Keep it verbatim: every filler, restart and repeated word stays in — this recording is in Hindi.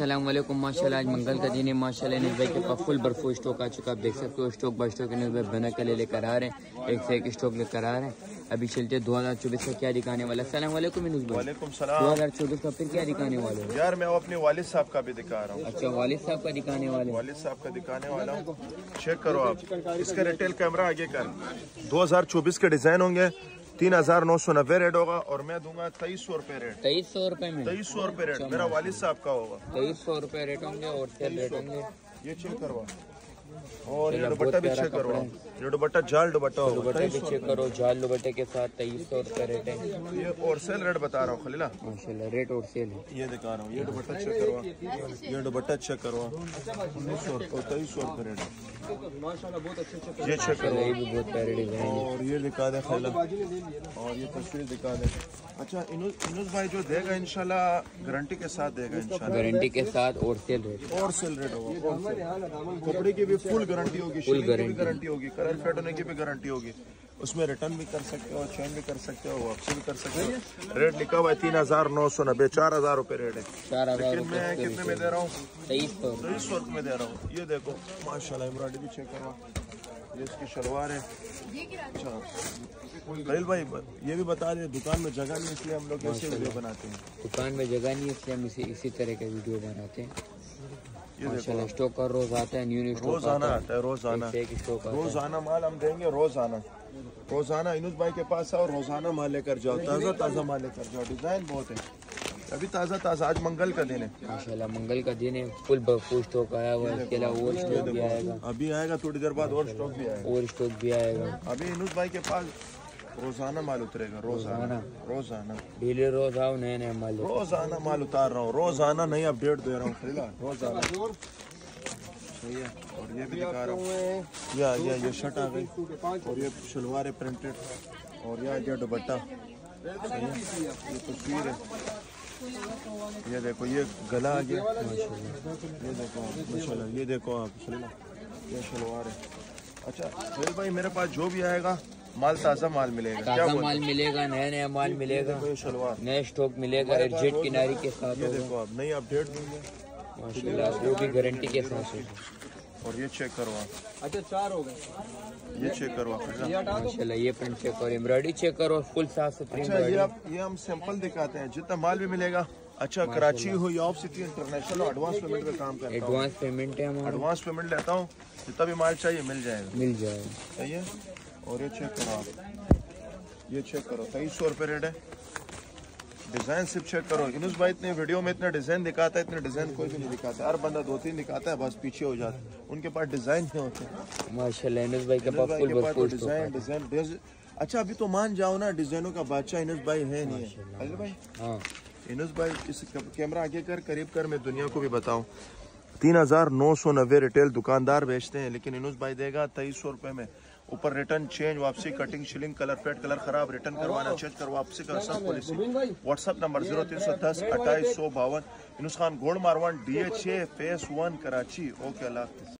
अस्सलाम वालेकुम। माशाल्लाह आज मंगल का दिन है। माशाल्लाह न्यूज़ भाई के पास फुल भरपूर स्टॉक आ चुका। आप देख सकते हो स्टॉक बाय स्टॉक न्यूज़ भाई बना के लेकर आ रहे हैं, एक से एक स्टॉक लेकर आ रहे हैं। अभी चलते दो हजार चौबीस का क्या दिखाने वाला। अस्सलाम वालेकुम न्यूज़ भाई। वालेकुम सलाम। दो हजार चौबीस का फिर क्या दिखाने वाले हो? यार मैं अपने वालिद साहब का भी दिखा रहा हूँ। अच्छा, वालिद साहब का दिखाने वाले। वालिद साहब का दिखाने वाला हूँ, चेक करो आप। इसका रिटेल कैमरा आगे कर। दो हजार चौबीस के डिजाइन होंगे, तीन हजार नौ सौ नब्बे रेट होगा और मैं दूंगा तेईस सौ रूपए रेट। तेईस सौ रूपए में तेईस सौ रूपए रेट मेरा वालिद साहब का होगा। तेईस सौ रूपए रेट होंगे और सेल रेट होंगे। ये चेक करवा और ये दुपट्टा भी चेक करवा। ये दुपट्टा जाल दुपट्टा होगा। दुपट्टा भी चेक करो, जाल दुपट्टे के साथ तेईस सौ रूपए रेट है। ये और सेल रेट बता रहा हूँ खलीला। माशाल्लाह रेट और सेल है। ये दिखा रहा हूँ। ये दुपट्टा चेक करवा। ये दुपट्टा चेक करवा। उन्नीस सौ और तेईस सौ रूपए रेट। ये चेक करवा। ये भी बहुत प्यारे डिजाइन है। और ये दिखा दे खलीला और ये तस्वीर दिखा दे। अच्छा इनुस भाई जो देगा इंशाल्लाह गारंटी के साथ देगा इंशाल्लाह। गारंटी के साथ और सेल रेट। और सेल रेट होगा। कपड़े की भी फुल गारंटी होगी, फुल गारंटी होगी, कलर फेड होने की भी गारंटी होगी। उसमें रिटर्न भी कर सकते हो, चेंज भी कर सकते हो, वापसी भी कर सकते हो। रेट लिखा हुआ है तीन हजार नौ सौ नब्बे, चार हजार रूपए रेट है। चार हजार लेकिन मैं कितने में दे रहा हूँ? तेईस सौ तेईस सौ रूपए में दे रहा हूँ। ये देखो माशाल्लाह एम्ब्रॉयडरी भी चेक करो। ये इसकी शलवार है। अच्छा खलील भाई ये भी बता दें, दुकान में जगह नहीं इसलिए हम लोग ऐसे वीडियो बनाते हैं। दुकान में जगह नहीं है इसलिए हम इसी इसी तरह का वीडियो बनाते हैं। माशाल्लाह स्टॉक का रोज आता है, न्यू न्यू रोजाना आता है। रोजाना एक स्टॉक रोजाना माल हम देंगे। रोजाना रोजाना इनुस भाई के पास आओ, रोजाना माल लेकर जाओ, ताज़ा ताज़ा माल लेकर जाओ। डिजाइन बहुत है अभी ताज़ा ताज़ा। आज मंगल का दिन है। माशाल्लाह मंगल का दिन है, फुल भरपूर स्टॉक आया हुआ है। इसके अलावा और स्टॉक भी आएगा, अभी आएगा थोड़ी देर बाद और स्टॉक भी आएगा। और स्टॉक भी आएगा। अभी इनुस भाई के पास रोजाना माल उतरेगा। रोजाना रोजाना डेली रोज आओ, नए नए माल। रोजाना माल उतार रहा हूँ, रोजाना नई अपडेट दे रहा हूँ खरीदा। रोजाना सही है। और ये भी दिखा रहा हूँ। या या ये शर्ट आ गई और ये शलवार है प्रिंटेड और या ये दुपट्टा सही है। ये तस्वीर है। ये देखो ये गला आ गया। ये देखो माशाल्लाह, ये देखो आप ये शलवार है। अच्छा खलील भाई मेरे पास जो भी आएगा माल ताज़ा माल मिलेगा। ताज़ा माल मिलेगा, नया नया माल मिलेगा, शलवार नए स्टॉक मिलेगा एडजेट किनारी के साथ। ये देखो आप नई अपडेट देंगे माशाल्लाह, वो भी गारंटी के साथ है। और ये चेक करो आप। अच्छा चार हो गए। ये चेक करो आप माशाल्लाह, ये प्रिंट चेक करो, एम्ब्रॉयडरी चेक करो, फुल साफ सुथरी। अच्छा ये आप ये हम सैंपल दिखाते हैं, जितना माल भी मिलेगा। अच्छा कराची हो या of city international advance payment पे काम करता हूं। एडवांस पेमेंट है हमारा। एडवांस पेमेंट लेता हूँ, जितना भी माल चाहिए मिल जाएगा। मिल जाएगा सही है। और ये चेक करो आप, ये चेक करो तेईस सौ रुपये रेट है। डिजाइन सिर्फ चेक करो। इनुस भाई इतने वीडियो में इतने डिजाइन दिखाता है, इतने डिजाइन कोई भी नहीं दिखाता। हर बंदा दो तीन दिखाता है बस पीछे हो जाता है। उनके पास डिजाइन नहीं होते। माशाल्लाह इनुस भाई के पास फुल भरपूर डिजाइन डिजाइन। अच्छा अभी तो मान जाओ ना, डिजाइनों का बादशाह इनुस भाई है नहीं है खलील भाई। हाँ इनुस भाई इस कैमरा आगे कर, करीब कर, मैं दुनिया को भी बताऊं। तीन हजार नौ सौ नब्बे रिटेल दुकानदार बेचते हैं, लेकिन इनुस भाई देगा तेईस सौ रुपए में। ऊपर रिटर्न, चेंज, वापसी, कटिंग, शिलिंग, कलर फेड, कलर खराब, रिटर्न करवाना, चेंज कर, वापसी का सब पॉलिसी। व्हाट्सएप नंबर जीरो तीन सौ दस अट्ठाईस सौ बावन। इनुस खान गोल्ड मारवान D H A phase one Karachi. Okay Allah.